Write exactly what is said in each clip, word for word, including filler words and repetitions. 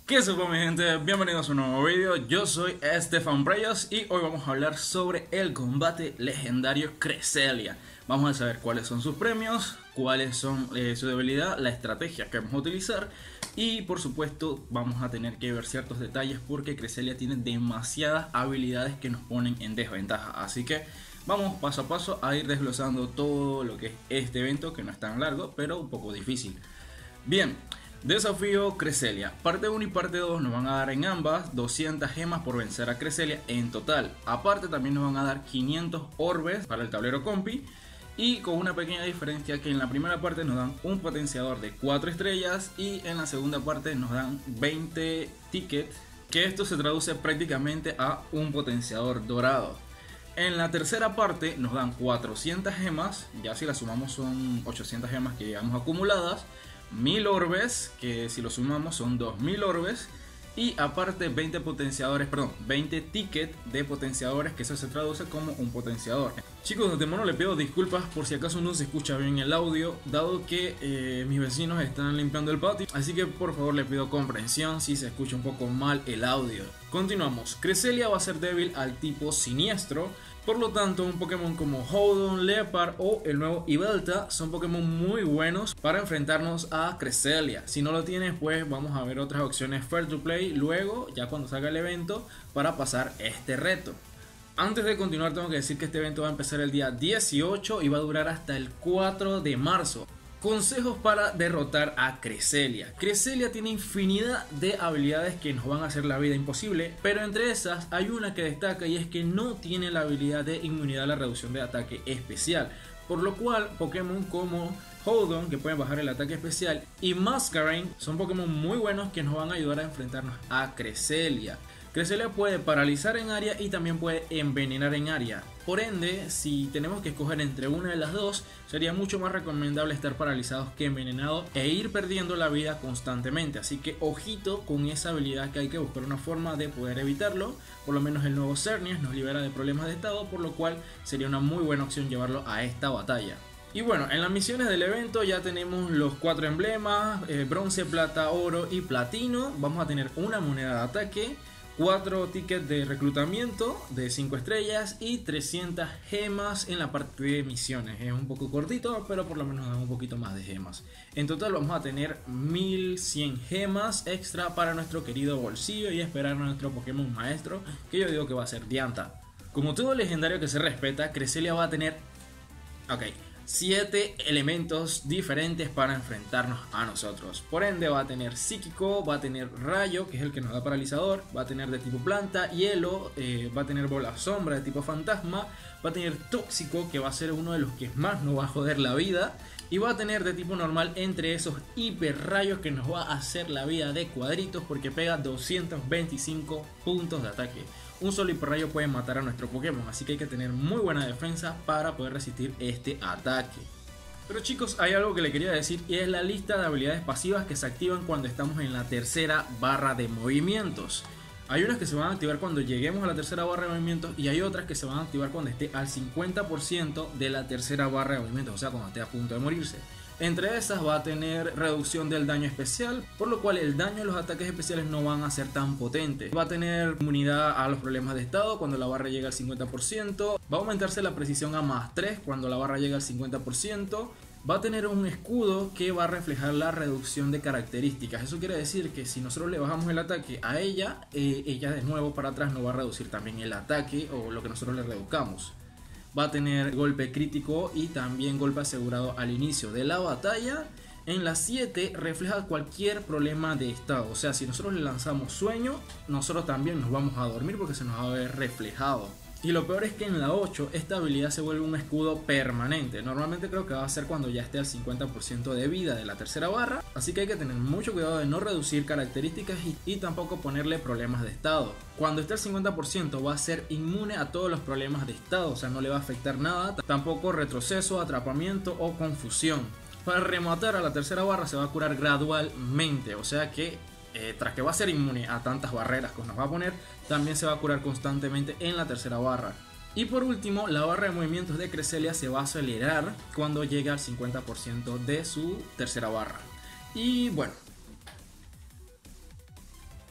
¿Qué supo mi gente? Bienvenidos a un nuevo vídeo, yo soy Estefan Preyos y hoy vamos a hablar sobre el combate legendario Cresselia. Vamos a saber cuáles son sus premios, cuáles son eh, su debilidad, la estrategia que vamos a utilizar y por supuesto vamos a tener que ver ciertos detalles porque Cresselia tiene demasiadas habilidades que nos ponen en desventaja. Así que vamos paso a paso a ir desglosando todo lo que es este evento, que no es tan largo pero un poco difícil. Bien. Desafío Cresselia. Parte uno y parte dos nos van a dar en ambas doscientas gemas por vencer a Cresselia en total. Aparte también nos van a dar quinientos orbes para el tablero compi. Y con una pequeña diferencia que en la primera parte nos dan un potenciador de cuatro estrellas y en la segunda parte nos dan veinte tickets. Que esto se traduce prácticamente a un potenciador dorado. En la tercera parte nos dan cuatrocientas gemas. Ya si las sumamos son ochocientas gemas que llevamos acumuladas. mil orbes, que si lo sumamos son dos mil orbes. Y aparte veinte potenciadores, perdón, veinte tickets de potenciadores, que eso se traduce como un potenciador. Chicos, de antemano les pido disculpas por si acaso no se escucha bien el audio, dado que eh, mis vecinos están limpiando el patio. Así que por favor les pido comprensión si se escucha un poco mal el audio. Continuamos. Cresselia va a ser débil al tipo siniestro. Por lo tanto, un Pokémon como Houndoom, Leopard o el nuevo Yveltal son Pokémon muy buenos para enfrentarnos a Cresselia. Si no lo tienes, pues vamos a ver otras opciones Fair to Play luego, ya cuando salga el evento, para pasar este reto. Antes de continuar tengo que decir que este evento va a empezar el día dieciocho y va a durar hasta el cuatro de marzo. Consejos para derrotar a Cresselia. Cresselia tiene infinidad de habilidades que nos van a hacer la vida imposible, pero entre esas hay una que destaca y es que no tiene la habilidad de inmunidad a la reducción de ataque especial, por lo cual Pokémon como Houndoom, que pueden bajar el ataque especial, y Masquerain son Pokémon muy buenos que nos van a ayudar a enfrentarnos a Cresselia. Cresselia puede paralizar en área y también puede envenenar en área. Por ende, si tenemos que escoger entre una de las dos, sería mucho más recomendable estar paralizados que envenenados e ir perdiendo la vida constantemente. Así que ojito con esa habilidad, que hay que buscar una forma de poder evitarlo. Por lo menos el nuevo Xerneas nos libera de problemas de estado, por lo cual sería una muy buena opción llevarlo a esta batalla. Y bueno, en las misiones del evento ya tenemos los cuatro emblemas, eh, bronce, plata, oro y platino. Vamos a tener una moneda de ataque, cuatro tickets de reclutamiento de cinco estrellas y trescientas gemas en la parte de misiones. Es un poco cortito, pero por lo menos dan un poquito más de gemas. En total vamos a tener mil cien gemas extra para nuestro querido bolsillo y esperar a nuestro Pokémon maestro, que yo digo que va a ser Dianta. Como todo legendario que se respeta, Cresselia va a tener ok, siete elementos diferentes para enfrentarnos a nosotros. Por ende va a tener psíquico, va a tener rayo, que es el que nos da paralizador, va a tener de tipo planta, hielo, eh, va a tener bola sombra de tipo fantasma, va a tener tóxico, que va a ser uno de los que más nos va a joder la vida, y va a tener de tipo normal entre esos hiper rayos que nos va a hacer la vida de cuadritos porque pega doscientos veinticinco puntos de ataque. Un solo hiper rayo puede matar a nuestro Pokémon, así que hay que tener muy buena defensa para poder resistir este ataque. Pero chicos, hay algo que le quería decir y es la lista de habilidades pasivas que se activan cuando estamos en la tercera barra de movimientos. Hay unas que se van a activar cuando lleguemos a la tercera barra de movimientos y hay otras que se van a activar cuando esté al cincuenta por ciento de la tercera barra de movimientos, o sea cuando esté a punto de morirse. Entre esas va a tener reducción del daño especial, por lo cual el daño de los ataques especiales no van a ser tan potentes. Va a tener inmunidad a los problemas de estado cuando la barra llega al cincuenta por ciento. Va a aumentarse la precisión a más tres cuando la barra llega al cincuenta por ciento. Va a tener un escudo que va a reflejar la reducción de características. Eso quiere decir que si nosotros le bajamos el ataque a ella, eh, ella de nuevo para atrás nos va a reducir también el ataque o lo que nosotros le reduzcamos. Va a tener golpe crítico y también golpe asegurado al inicio de la batalla. En la siete refleja cualquier problema de estado. O sea, si nosotros le lanzamos sueño, nosotros también nos vamos a dormir porque se nos va a ver reflejado. Y lo peor es que en la ocho esta habilidad se vuelve un escudo permanente. Normalmente creo que va a ser cuando ya esté al cincuenta por ciento de vida de la tercera barra. Así que hay que tener mucho cuidado de no reducir características y, y tampoco ponerle problemas de estado. Cuando esté al cincuenta por ciento va a ser inmune a todos los problemas de estado. O sea, no le va a afectar nada. Tampoco retroceso, atrapamiento o confusión. Para rematar a la tercera barra se va a curar gradualmente. O sea que Eh, tras que va a ser inmune a tantas barreras que nos va a poner, también se va a curar constantemente en la tercera barra. Y por último, la barra de movimientos de Cresselia se va a acelerar cuando llegue al cincuenta por ciento de su tercera barra. Y bueno,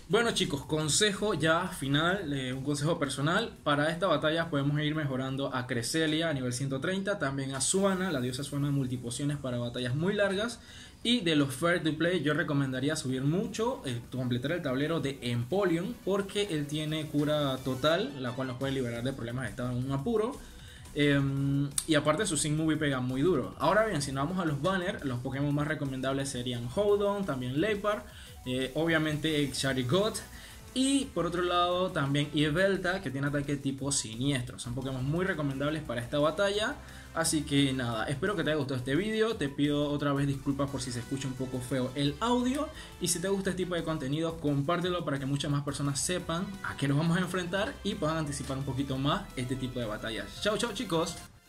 Bueno chicos, consejo ya final, eh, un consejo personal. Para esta batalla podemos ir mejorando a Cresselia a nivel ciento treinta, también a Swanna, la diosa Swanna multipociones para batallas muy largas. Y de los Fair to Play yo recomendaría subir mucho, eh, completar el tablero de Empoleon, porque él tiene cura total, la cual nos puede liberar de problemas de estado en un apuro. Eh, y aparte su Sync Movie pega muy duro. Ahora bien, si nos vamos a los banners, los Pokémon más recomendables serían Houdon, también Lepar, eh, obviamente Charigot. Y por otro lado también Yveltal, que tiene ataque tipo siniestro. Son Pokémon muy recomendables para esta batalla. Así que nada, espero que te haya gustado este vídeo. Te pido otra vez disculpas por si se escucha un poco feo el audio. Y si te gusta este tipo de contenido, compártelo para que muchas más personas sepan a qué nos vamos a enfrentar y puedan anticipar un poquito más este tipo de batallas. Chao, chao chicos.